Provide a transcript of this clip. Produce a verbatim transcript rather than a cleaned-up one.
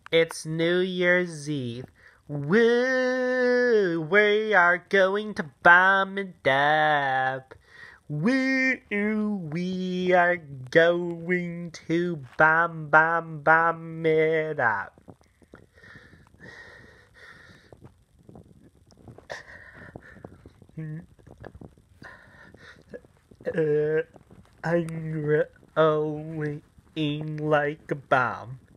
It's New Year's Eve. Woo! We are going to bomb it up. Woo! We are going to bomb, bomb, bomb it up. Uh, I'm rolling like a bomb.